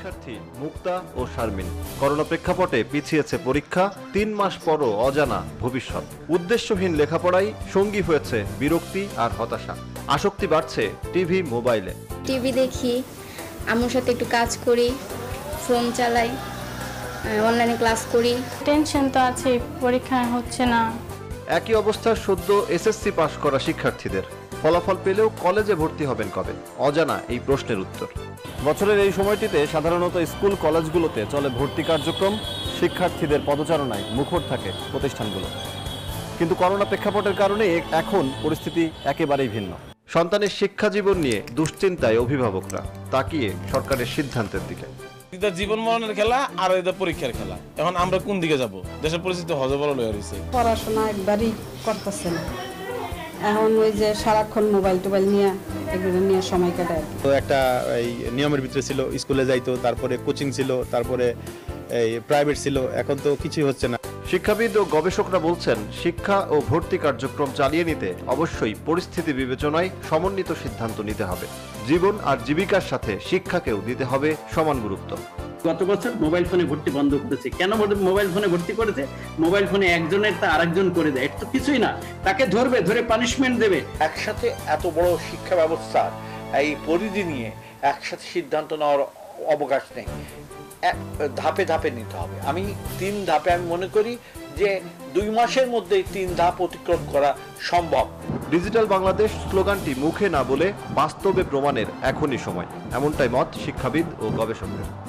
শিক্ষার্থী মুক্তা ও শারমিন। করোনা প্রেক্ষাপটে পিছিয়েছে পরীক্ষা, ৩ মাস পরও অজানা ভবিষ্যৎ। উদ্দেশ্যহীন লেখাপড়াই সঙ্গী হয়েছে বিরক্তি আর হতাশা। আসক্তি বাড়ছে টিভি, মোবাইলে। টিভি দেখি, আম্মুর সাথে একটু কাজ করি, ফোন চালাই, অনলাইনে ক্লাস করি। টেনশন তো আছে, পরীক্ষা হচ্ছে না। একই অবস্থা সদ্য এসএসসি পাশ করা শিক্ষার্থীদের। ফলাফল পেলেও কলেজে ভর্তি হবেন কবে? অজানা এই প্রশ্নের উত্তর। বছরের এই সময়টিতে সাধারণত স্কুল কলেজগুলোতে চলে ভর্তি কার্যক্রম, শিক্ষার্থীদের পদচারণায় মুখর থাকে প্রতিষ্ঠানগুলো। কিন্তু করোনা প্রেক্ষাপটের কারণে এখন পরিস্থিতি একেবারেই ভিন্ন। সন্তানের শিক্ষা জীবন নিয়ে দুশ্চিন্তায় অভিভাবকরা, তাকিয়ে সরকারের সিদ্ধান্তের দিকে। এটা জীবন মরণের খেলা আর এটা পরীক্ষার খেলা। এখন আমরা কোন দিকে যাব? দেশের পরিস্থিতি হজবরল হয়ে রয়েছে। পড়াশোনা একবারই করতেছে না, এখন ওই যে সারাক্ষণ মোবাইল টোবাইল নিয়ে এগুলো নিয়ে সময় কাটায়। তো একটা এই নিয়মের ভিতরে ছিল, স্কুলে যাইতো, তারপরে কোচিং ছিল, তারপরে এই প্রাইভেট ছিল, এখন তো কিছুই হচ্ছে না। শিক্ষাবিদ ও গবেষকরা বলছেন, শিক্ষা ও ভর্তি কার্যক্রম চালিয়ে নিতে অবশ্যই পরিস্থিতি বিবেচনায় সমন্বিত সিদ্ধান্ত নিতে হবে। জীবন আর জীবিকার সাথে শিক্ষাকেও দিতে হবে সমান গুরুত্ব। গত বছর মোবাইল ফোনে ভর্তি বন্ধ করেছে। কেন মোবাইল ফোনে ভর্তি করেছে? মোবাইল ফোনে একজনের তা আরেকজন করে দেয়। এটা তো কিছুই না, তাকে ধরবে, ধরে পানিশমেন্ট দেবে। একসাথে এত বড় শিক্ষা ব্যবস্থার এই পরিধি নিয়ে একসাথে সিদ্ধান্ত নেওয়ার অবকাশ নেই, ধাপে ধাপে নিতে হবে। আমি 3 ধাপে আমি মনে করি যে 2 মাসের মধ্যেই 3 ধাপ অতিক্রম করা সম্ভব। ডিজিটাল বাংলাদেশ স্লোগানটি মুখে না বলে বাস্তবে প্রমাণের এখনই সময়, এমনটাই মত শিক্ষাবিদ ও গবেষকদের।